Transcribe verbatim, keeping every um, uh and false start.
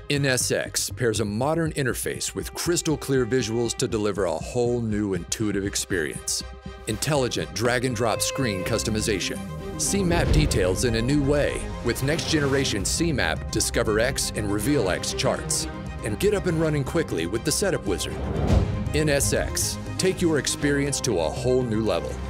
N S X pairs a modern interface with crystal clear visuals to deliver a whole new intuitive experience. Intelligent drag-and-drop screen customization. See map details in a new way with next-generation C map, Discover X, and Reveal X charts. And get up and running quickly with the Setup Wizard. N S X, take your experience to a whole new level.